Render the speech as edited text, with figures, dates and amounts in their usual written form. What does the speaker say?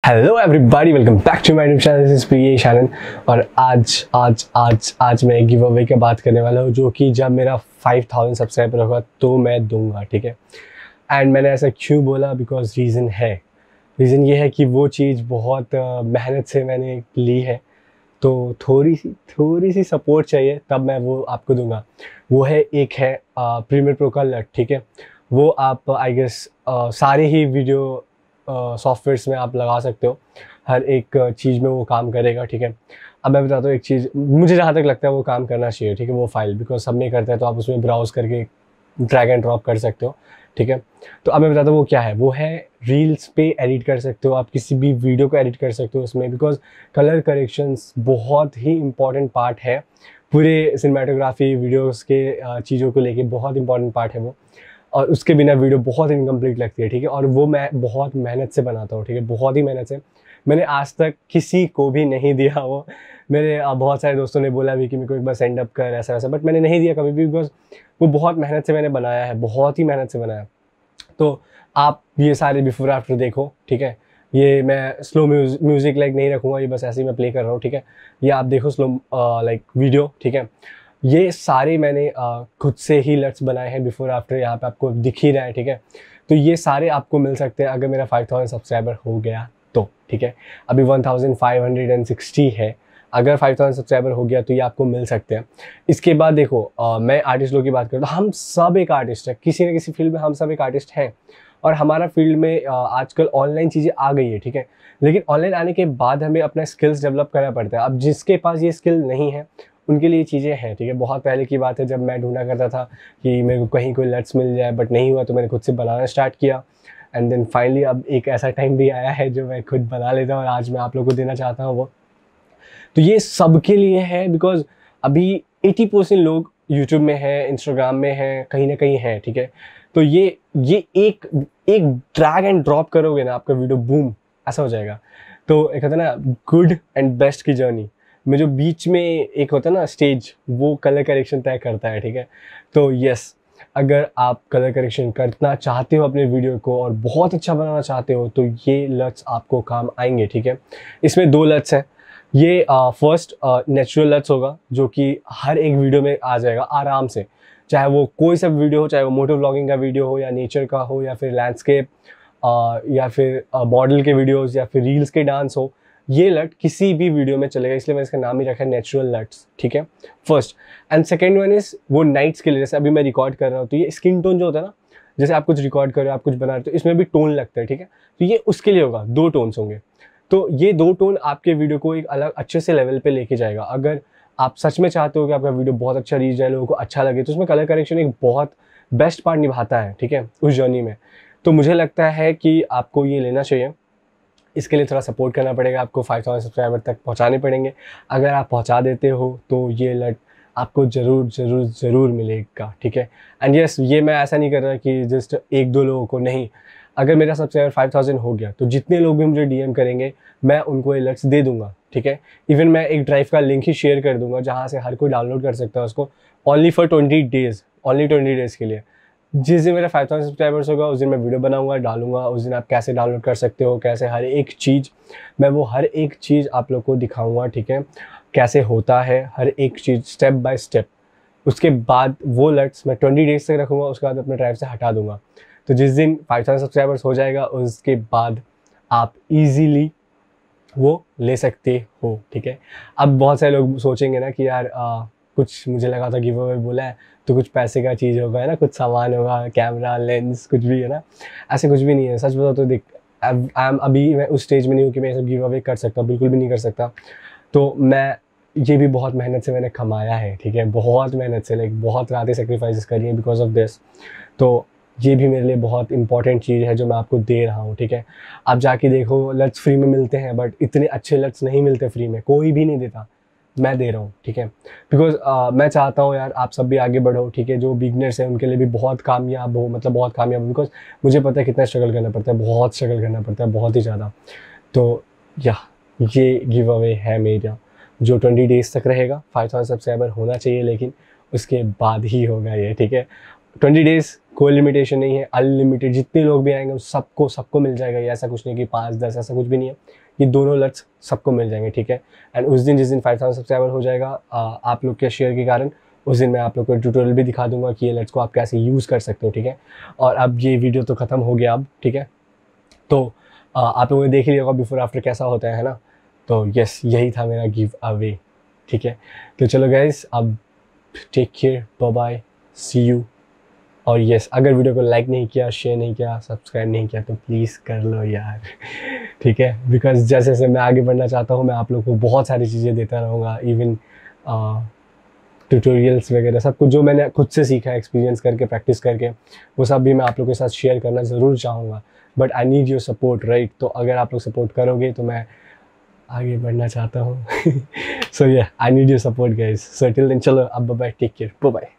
Hello everybody, welcome back to my YouTube channel. This is Priyesh Anand. और आज मैं एक गिव अवे की बात करने वाला हूँ, जो कि जब मेरा 5000 सब्सक्राइबर होगा तो मैं दूंगा, ठीक है। एंड मैंने ऐसा क्यों बोला, बिकॉज रीज़न ये है कि वो चीज़ बहुत मेहनत से मैंने ली है, तो थोड़ी सी सपोर्ट चाहिए, तब मैं वो आपको दूंगा। वो है प्रीमियर प्रो का लट, ठीक है। वो आप आई गेस सारे ही वीडियो सॉफ्टवेयर्स में आप लगा सकते हो, हर एक चीज़ में वो काम करेगा, ठीक है। अब मैं बताता हूँ एक चीज़, मुझे जहाँ तक लगता है वो काम करना चाहिए, ठीक है। वो फाइल बिकॉज सब में करता है, तो आप उसमें ब्राउज करके ड्रैग एंड ड्रॉप कर सकते हो, ठीक है। तो अब मैं बताता हूँ वो क्या है। वो है रील्स पे एडिट कर सकते हो आप, किसी भी वीडियो को एडिट कर सकते हो उसमें, बिकॉज कलर करेक्शंस बहुत ही इंपॉर्टेंट पार्ट है पूरे सिनेमाटोग्राफी वीडियोस के चीज़ों को लेके, बहुत इंपॉर्टेंट पार्ट है वो। और उसके बिना वीडियो बहुत इनकम्प्लीट लगती है, ठीक है। और वो मैं बहुत मेहनत से बनाता हूँ, ठीक है, बहुत ही मेहनत से। मैंने आज तक किसी को भी नहीं दिया वो। मेरे बहुत सारे दोस्तों ने बोला भी कि मेरे को एक बार सेंड अप कर ऐसा वैसा, बट मैंने नहीं दिया कभी भी, बिकॉज वो बहुत मेहनत से मैंने बनाया है, बहुत ही मेहनत से बनाया। तो आप ये सारे बिफोर आफ्टर देखो, ठीक है। ये मैं स्लो म्यूज़िक लाइक नहीं रखूँगा, ये बस ऐसे ही मैं प्ले कर रहा हूँ, ठीक है। ये आप देखो स्लो लाइक वीडियो, ठीक है। ये सारे मैंने खुद से ही लट्स बनाए हैं, बिफोर आफ्टर यहाँ पे आपको दिख ही रहा है, ठीक है। तो ये सारे आपको मिल सकते हैं अगर मेरा 5000 सब्सक्राइबर हो गया तो, ठीक है। अभी 1560 है, अगर 5000 सब्सक्राइबर हो गया तो ये आपको मिल सकते हैं। इसके बाद देखो मैं आर्टिस्ट लोग की बात करूँ तो हम सब एक आर्टिस्ट है, किसी न किसी फील्ड में हम सब एक आर्टिस्ट हैं। और हमारा फील्ड में आजकल ऑनलाइन चीज़ें आ गई है, ठीक है। लेकिन ऑनलाइन आने के बाद हमें अपना स्किल्स डेवलप करना पड़ता है। अब जिसके पास ये स्किल नहीं है उनके लिए चीज़ें हैं, ठीक है। बहुत पहले की बात है जब मैं ढूंढा करता था कि मेरे को कहीं कोई लट्स मिल जाए, बट नहीं हुआ, तो मैंने खुद से बनाना स्टार्ट किया। एंड देन फाइनली अब एक ऐसा टाइम भी आया है जो मैं खुद बना लेता हूँ, और आज मैं आप लोगों को देना चाहता हूँ वो। तो ये सबके लिए है, बिकॉज अभी 80% लोग यूट्यूब में हैं, इंस्टाग्राम में हैं, कहीं ना कहीं हैं, ठीक है। तो ये एक ड्रैग एंड ड्रॉप करोगे ना, आपका वीडियो बूम ऐसा हो जाएगा। तो एक होता है ना गुड एंड बेस्ट की जर्नी में, जो बीच में एक होता है ना स्टेज, वो कलर करेक्शन तय करता है, ठीक है। तो यस, अगर आप कलर करेक्शन करना चाहते हो अपने वीडियो को और बहुत अच्छा बनाना चाहते हो, तो ये लट्स आपको काम आएंगे, ठीक है। इसमें 2 लट्स हैं। ये फर्स्ट नेचुरल लट्स होगा, जो कि हर एक वीडियो में आ जाएगा आराम से, चाहे वो कोई सा वीडियो हो, चाहे वो मोटो व्लॉगिंग का वीडियो हो, या नेचर का हो, या फिर लैंडस्केप, या फिर मॉडल के वीडियोस, या फिर रील्स के डांस हो। ये लट किसी भी वीडियो में चलेगा, इसलिए मैंने इसका नाम ही रखा है नेचुरल लट्स, ठीक है, first. And second one is वो नाइट्स के लिए, जैसे अभी मैं रिकॉर्ड कर रहा हूँ, तो ये स्किन टोन जो होता है ना, जैसे आप कुछ रिकॉर्ड कर रहे हो, आप कुछ बना रहे हो, तो इसमें भी टोन लगता है, ठीक है। तो ये उसके लिए होगा, 2 टोन्स होंगे। तो ये 2 टोन आपके वीडियो को एक अलग अच्छे से लेवल पे लेके जाएगा। अगर आप सच में चाहते हो कि आपका वीडियो बहुत अच्छा रीच जाए, लोगों को अच्छा लगे, तो उसमें कलर करेक्शन एक बहुत बेस्ट पार्ट निभाता है, ठीक है, उस जर्नी में। तो मुझे लगता है कि आपको ये लेना चाहिए। इसके लिए थोड़ा सपोर्ट करना पड़ेगा, आपको 5000 सब्सक्राइबर तक पहुंचाने पड़ेंगे। अगर आप पहुंचा देते हो तो ये लट आपको ज़रूर मिलेगा, ठीक है। एंड यस, ये मैं ऐसा नहीं कर रहा कि जस्ट 1-2 लोगों को, नहीं। अगर मेरा सब्सक्राइबर 5000 हो गया तो जितने लोग भी मुझे डीएम करेंगे, मैं उनको ये लट्स दे दूंगा, ठीक है। इवन मैं एक ड्राइव का लिंक ही शेयर कर दूंगा, जहाँ से हर कोई डाउनलोड कर सकता है उसको, only for 20 days, only 20 days के लिए। जिस दिन मेरा 5000 सब्सक्राइबर्स होगा उस दिन मैं वीडियो बनाऊंगा, डालूंगा। उस दिन आप कैसे डाउनलोड कर सकते हो, कैसे हर एक चीज़, मैं वो हर एक चीज़ आप लोग को दिखाऊंगा, ठीक है, कैसे होता है हर एक चीज़ स्टेप बाय स्टेप। उसके बाद वो लट्स मैं 20 डेज़ तक रखूँगा, उसके बाद अपने ड्राइव से हटा दूंगा। तो जिस दिन 5000 सब्सक्राइबर्स हो जाएगा, उसके बाद आप ईजीली वो ले सकते हो, ठीक है। अब बहुत सारे लोग सोचेंगे ना कि यार कुछ, मुझे लगा था गिव अवे बोला है तो कुछ पैसे का चीज़ होगा, है ना, कुछ सामान होगा, कैमरा, लेंस, कुछ भी, है ना। ऐसे कुछ भी नहीं है, सच बताओ तो। देख, अभी मैं उस स्टेज में नहीं हूँ कि मैं ये सब गिव अवे कर सकता, बिल्कुल भी नहीं कर सकता। तो मैं ये भी बहुत मेहनत से मैंने कमाया है, ठीक है, बहुत मेहनत से, लाइक बहुत रातें सेक्रीफाइसेस करी हैं बिकॉज ऑफ दिस। तो ये भी मेरे लिए बहुत इंपॉर्टेंट चीज़ है जो मैं आपको दे रहा हूँ, ठीक है। आप जाके देखो, लट्स फ्री में मिलते हैं, बट इतने अच्छे लट्स नहीं मिलते फ्री में, कोई भी नहीं देता, मैं दे रहा हूँ, ठीक है। बिकॉज मैं चाहता हूँ यार आप सब भी आगे बढ़ो, ठीक है। जो बिगनर्स हैं उनके लिए भी बहुत कामयाब हो, मतलब बहुत कामयाब हो, बिकॉज मुझे पता है कितना स्ट्रगल करना पड़ता है, बहुत स्ट्रगल करना पड़ता है, बहुत ही ज़्यादा। तो ये गिव अवे है मेरा, जो 20 डेज़ तक रहेगा। 5000 सब्सक्राइबर होना चाहिए, लेकिन उसके बाद ही होगा ये, ठीक है। 20 डेज़ कोई लिमिटेशन नहीं है, अनलिमिटेड जितने लोग भी आएंगे सबको मिल जाएगा। ये ऐसा कुछ नहीं कि 5-10 ऐसा कुछ भी नहीं है, ये दोनों लट्स सबको मिल जाएंगे, ठीक है। एंड उस दिन जिस दिन 5000 सब्सक्राइबर हो जाएगा आप लोग के शेयर के कारण, उस दिन मैं आप लोग को ट्यूटोरियल भी दिखा दूंगा कि ये लट्स को आप कैसे यूज़ कर सकते हो, ठीक है। और अब ये वीडियो तो ख़त्म हो गया अब, ठीक है। तो आप लोगों ने देख लिया होगा बिफोर आफ्टर कैसा होता है ना। तो यस, यही था मेरा गिव अवे, ठीक है। तो चलो गाइस, अब take care, bye bye, see you. और यस, अगर वीडियो को लाइक नहीं किया, शेयर नहीं किया, सब्सक्राइब नहीं किया तो प्लीज़ कर लो यार, ठीक है। बिकॉज जैसे जैसे मैं आगे बढ़ना चाहता हूँ, मैं आप लोग को बहुत सारी चीज़ें देता रहूँगा, इवन ट्यूटोरियल्स वगैरह सब कुछ जो मैंने खुद से सीखा है, एक्सपीरियंस करके, प्रैक्टिस करके, वो सब भी मैं आप लोगों के साथ शेयर करना ज़रूर चाहूँगा। But I need your support, right. तो अगर आप लोग सपोर्ट करोगे तो मैं आगे बढ़ना चाहता हूँ। So yeah, I need your support guys. So till then, चलो अब bye bye, take care, bye bye.